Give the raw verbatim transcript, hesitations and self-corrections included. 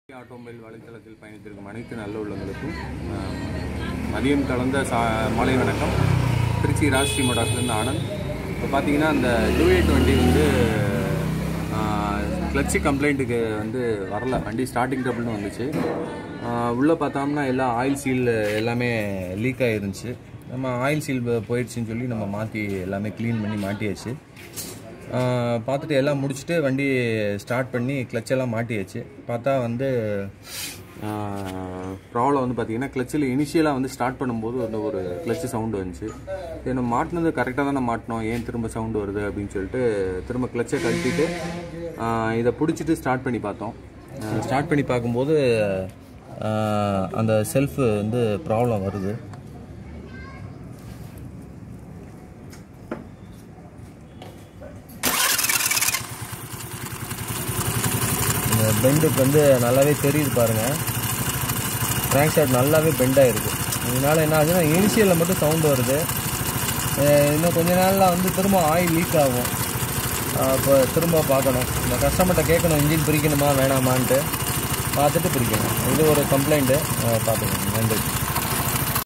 Automobile வலைத்தளத்தில் பயணித்திருக்கும் அனைத்து நல்ல உள்ளங்களுக்கும் மதியம் கலந்த சா மாலை வணக்கம். திருச்சி ராஜ்ஸ்ரீ மோட்டார்ஸ்லேருந்து ஆனந்த். இப்போ பார்த்தீங்கன்னா அந்த டூஎயிட் வண்டி வந்து கிளட்சி கம்ப்ளைண்ட்டுக்கு வந்து வரல, வண்டி ஸ்டார்டிங் ட்ரபிள்னு வந்துச்சு. உள்ளே பார்த்தோம்னா எல்லாம் ஆயில் சீல் எல்லாமே லீக் ஆகிருந்துச்சு. நம்ம ஆயில் சீல் போயிடுச்சுன்னு சொல்லி நம்ம மாற்றி எல்லாமே க்ளீன் பண்ணி மாட்டியாச்சு. பார்த்துட்டு எல்லாம் முடிச்சுட்டு வண்டி ஸ்டார்ட் பண்ணி கிளச்செல்லாம் மாட்டியாச்சு. பார்த்தா வந்து ப்ராப்ளம் வந்து பார்த்திங்கன்னா கிளச்சில் இனிஷியலாக வந்து ஸ்டார்ட் பண்ணும்போது வந்து ஒரு கிளச்சு சவுண்டு வந்துச்சு. சரி, நம்ம மாட்டினது கரெக்டாக தானே மாட்டினோம், ஏன் திரும்ப சவுண்டு வருது அப்படின்னு சொல்லிட்டு திரும்ப கிளச்சை கழட்டிட்டு இதை பிடிச்சிட்டு ஸ்டார்ட் பண்ணி பார்த்தோம். ஸ்டார்ட் பண்ணி பார்க்கும்போது அந்த செல்ஃபு வந்து ப்ராப்ளம் வருது. பெண்டுக்கு வந்து நல்லாவே தெரியுது பாருங்கள், கிராங்க் ஷாஃப்ட் நல்லாவே பெண்ட் ஆகிருக்கு. இதனால் என்ன ஆகுதுன்னா இனிஷியலில் மட்டும் சவுண்டு வருது. இன்னும் கொஞ்ச நாளில் வந்து திரும்ப ஆயில் லீக் ஆகும். இப்போ திரும்ப பார்க்கணும், இந்த கஸ்டமர்கிட்ட கேட்கணும் இன்ஜின் பிரிக்கணுமா வேணாமான்ட்டு, பார்த்துட்டு பிரிக்கணும். இது ஒரு கம்ப்ளைண்ட்டு பார்த்துக்கணும். நன்றி.